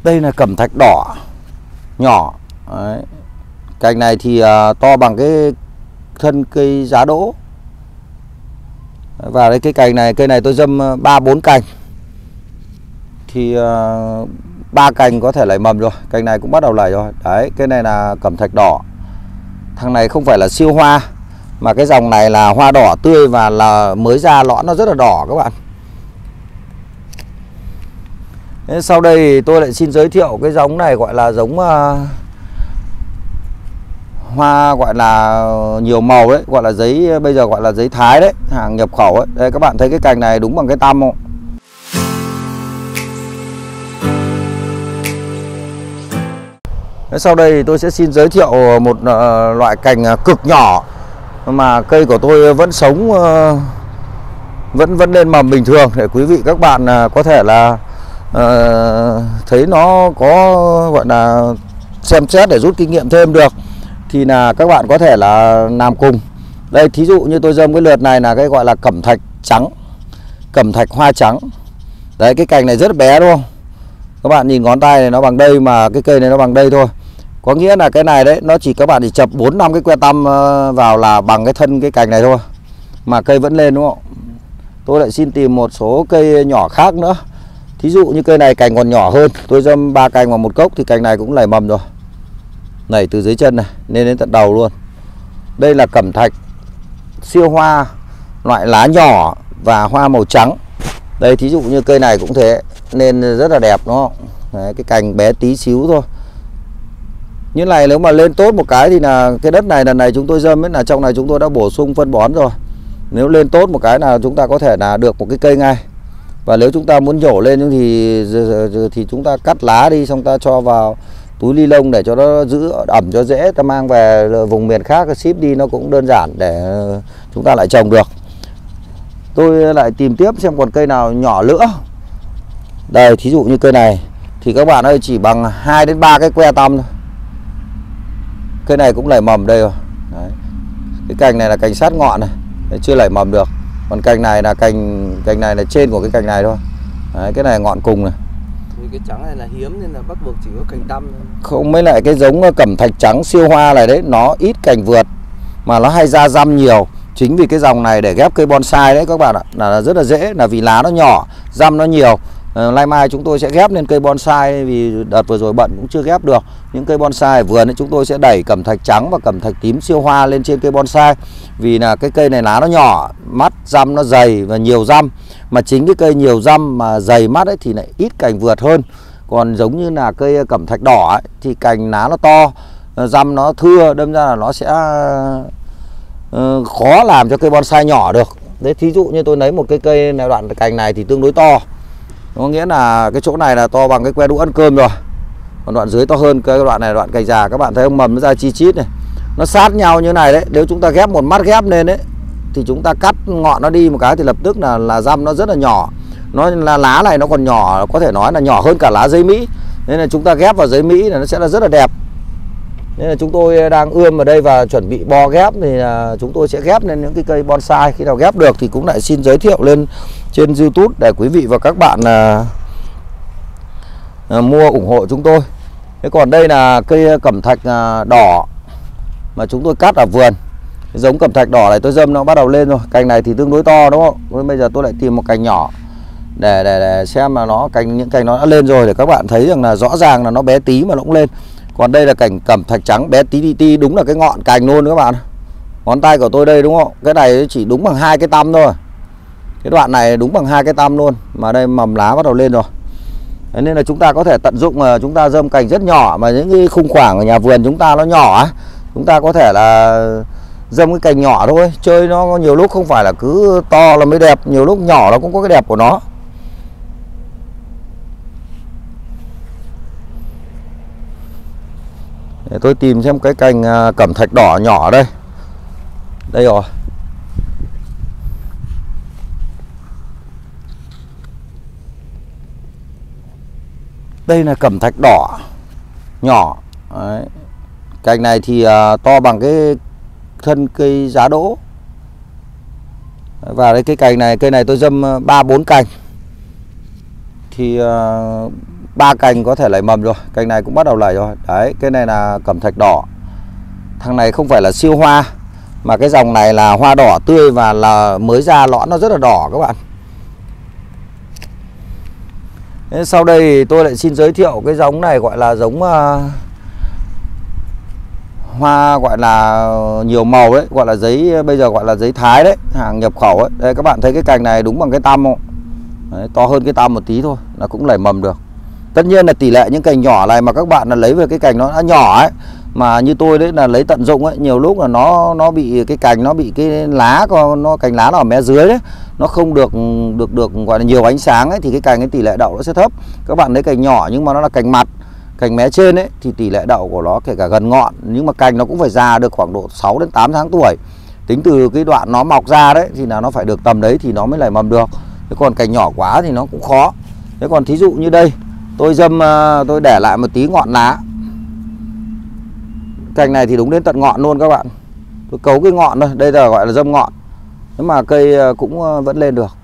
Đây là cẩm thạch đỏ nhỏ. Đấy. Cành này thì to bằng cái thân cây giá đỗ. Và đây cái cành này, cây này tôi dâm 3-4 cành. Thì 3 cành có thể nảy mầm rồi. Cành này cũng bắt đầu nảy rồi. Đấy, cái này là cẩm thạch đỏ. Thằng này không phải là siêu hoa, mà cái dòng này là hoa đỏ tươi và là mới ra lõn nó rất là đỏ các bạn. Thế sau đây tôi lại xin giới thiệu cái giống này gọi là giống hoa gọi là nhiều màu đấy, gọi là giấy, bây giờ gọi là giấy Thái đấy, hàng nhập khẩu ấy. Đây các bạn thấy cái cành này đúng bằng cái tăm không? Thế sau đây tôi sẽ xin giới thiệu một loại cành cực nhỏ mà cây của tôi vẫn sống, vẫn lên mầm bình thường, để quý vị các bạn có thể là thấy nó có gọi là xem xét để rút kinh nghiệm thêm được, thì là các bạn có thể là làm cùng. Đây thí dụ như tôi dâm cái lượt này là cái gọi là cẩm thạch trắng, cẩm thạch hoa trắng. Đấy, cái cành này rất bé đúng không? Các bạn nhìn ngón tay này nó bằng đây, mà cái cây này nó bằng đây thôi. Có nghĩa là cái này đấy, nó chỉ các bạn chỉ chập 4-5 cái que tăm vào là bằng cái thân cái cành này thôi, mà cây vẫn lên đúng không? Tôi lại xin tìm một số cây nhỏ khác nữa. Thí dụ như cây này cành còn nhỏ hơn, tôi dâm 3 cành vào một cốc thì cành này cũng nảy mầm rồi. Nảy từ dưới chân này lên đến tận đầu luôn. Đây là cẩm thạch siêu hoa, loại lá nhỏ và hoa màu trắng. Đây thí dụ như cây này cũng thế, nên rất là đẹp đúng không? Đấy, cái cành bé tí xíu thôi. Như này nếu mà lên tốt một cái thì là cái đất này lần này chúng tôi dâm ấy, là trong này chúng tôi đã bổ sung phân bón rồi. Nếu lên tốt một cái là chúng ta có thể là được một cái cây ngay. Và nếu chúng ta muốn nhổ lên thì chúng ta cắt lá đi, xong ta cho vào túi ni lông để cho nó giữ ẩm cho dễ, ta mang về vùng miền khác ship đi, nó cũng đơn giản để chúng ta lại trồng được. Tôi lại tìm tiếp xem còn cây nào nhỏ nữa. Đây thí dụ như cây này thì các bạn ơi, chỉ bằng 2-3 cái que tăm thôi. Cây này cũng nảy mầm đây rồi. Đấy. Cái cành này là cành sát ngọn này, đấy, chưa nảy mầm được. Còn cành này là cành này là trên của cái cành này thôi. Đấy, cái này ngọn cùng này. Cái trắng này là hiếm nên là bắt buộc chỉ có cành tăm thôi. Không, mới lại cái giống cẩm thạch trắng siêu hoa này đấy, nó ít cành vượt mà nó hay ra răm nhiều. Chính vì cái dòng này để ghép cây bonsai đấy các bạn ạ, là rất là dễ, là vì lá nó nhỏ, răm nó nhiều. Nay mai chúng tôi sẽ ghép lên cây bonsai, vì đợt vừa rồi bận cũng chưa ghép được. Những cây bonsai ở vườn ấy, chúng tôi sẽ đẩy cẩm thạch trắng và cẩm thạch tím siêu hoa lên trên cây bonsai. Vì là cái cây này lá nó nhỏ, mắt răm nó dày và nhiều răm. Mà chính cái cây nhiều răm mà dày mắt ấy thì lại ít cành vượt hơn. Còn giống như là cây cẩm thạch đỏ ấy, thì cành lá nó to, răm nó thưa, đâm ra là nó sẽ khó làm cho cây bonsai nhỏ được. Đấy, thí dụ như tôi lấy một cái cây này, đoạn cành này thì tương đối to. Có nghĩa là cái chỗ này là to bằng cái que đũa ăn cơm rồi. Còn đoạn dưới to hơn, cái đoạn này là đoạn cành già. Các bạn thấy ông mầm nó ra chi chít này, nó sát nhau như này đấy. Nếu chúng ta ghép một mắt ghép lên đấy thì chúng ta cắt ngọn nó đi một cái thì lập tức là răm nó rất là nhỏ. Nó là lá này nó còn nhỏ, có thể nói là nhỏ hơn cả lá giấy Mỹ. Nên là chúng ta ghép vào giấy Mỹ là nó sẽ là rất là đẹp. Nên là chúng tôi đang ươm ở đây và chuẩn bị bo ghép, thì là chúng tôi sẽ ghép lên những cái cây bonsai. Khi nào ghép được thì cũng lại xin giới thiệu lên trên YouTube để quý vị và các bạn mua ủng hộ chúng tôi. Thế còn đây là cây cẩm thạch đỏ mà chúng tôi cắt ở vườn. Cái giống cẩm thạch đỏ này tôi dâm nó bắt đầu lên rồi. Cành này thì tương đối to đúng không? Bây giờ tôi lại tìm một cành nhỏ để xem là những cành nó đã lên rồi, để các bạn thấy rằng là rõ ràng là nó bé tí mà nó cũng lên. Còn đây là cành cẩm thạch trắng bé tí tí, đúng là cái ngọn cành luôn các bạn. Ngón tay của tôi đây đúng không? Cái này chỉ đúng bằng 2 cái tăm thôi. Cái đoạn này đúng bằng 2 cái tăm luôn. Mà đây mầm lá bắt đầu lên rồi. Thế nên là chúng ta có thể tận dụng, chúng ta dâm cành rất nhỏ, mà những cái khung khoảng ở nhà vườn chúng ta nó nhỏ, chúng ta có thể là dâm cái cành nhỏ thôi. Chơi nó nhiều lúc không phải là cứ to là mới đẹp, nhiều lúc nhỏ nó cũng có cái đẹp của nó. Để tôi tìm xem cái cành cẩm thạch đỏ nhỏ ở đây. Đây rồi. Đây là cẩm thạch đỏ nhỏ. Đấy. Cành này thì to bằng cái thân cây giá đỗ. Và đây cái cành này, cây này tôi dâm 3-4 cành. Thì 3 cành có thể lấy mầm rồi. Cành này cũng bắt đầu lầy rồi. Đấy, cái này là cẩm thạch đỏ. Thằng này không phải là siêu hoa, mà cái dòng này là hoa đỏ tươi và là mới ra lõn nó rất là đỏ các bạn. Thế sau đây tôi lại xin giới thiệu cái giống này gọi là giống hoa gọi là nhiều màu đấy, gọi là giấy, bây giờ gọi là giấy Thái đấy, hàng nhập khẩu ấy. Đây các bạn thấy cái cành này đúng bằng cái tăm không? Đấy, to hơn cái tăm một tí thôi là cũng nảy mầm được. Tất nhiên là tỷ lệ những cành nhỏ này mà các bạn là lấy về cái cành nó đã nhỏ ấy, mà như tôi đấy là lấy tận dụng ấy, nhiều lúc là nó bị cái cành, nó bị cái lá, nó cành lá nó ở mé dưới đấy, nó không được gọi là nhiều ánh sáng ấy, thì cái cành cái tỷ lệ đậu nó sẽ thấp. Các bạn lấy cành nhỏ nhưng mà nó là cành mặt, cành mé trên ấy, thì tỷ lệ đậu của nó kể cả gần ngọn, nhưng mà cành nó cũng phải già được khoảng độ 6 đến 8 tháng tuổi. Tính từ cái đoạn nó mọc ra đấy thì là nó phải được tầm đấy thì nó mới nảy mầm được. Thế còn cành nhỏ quá thì nó cũng khó. Thế còn thí dụ như đây, tôi để lại một tí ngọn lá. Cành này thì đúng đến tận ngọn luôn các bạn. Tôi cấu cái ngọn thôi, đây là gọi là dâm ngọn. Nhưng mà cây cũng vẫn lên được.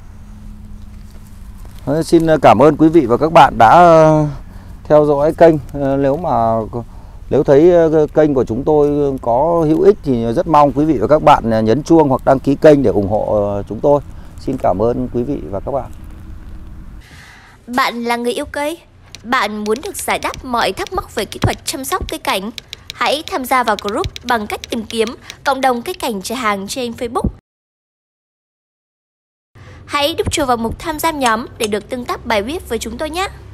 Thế xin cảm ơn quý vị và các bạn đã theo dõi kênh. Nếu thấy kênh của chúng tôi có hữu ích thì rất mong quý vị và các bạn nhấn chuông hoặc đăng ký kênh để ủng hộ chúng tôi. Xin cảm ơn quý vị và các bạn. Bạn là người yêu cây? Bạn muốn được giải đáp mọi thắc mắc về kỹ thuật chăm sóc cây cảnh? Hãy tham gia vào group bằng cách tìm kiếm cộng đồng cây cảnh Trà Hàng trên Facebook. Hãy đúc chuột vào mục tham gia nhóm để được tương tác bài viết với chúng tôi nhé!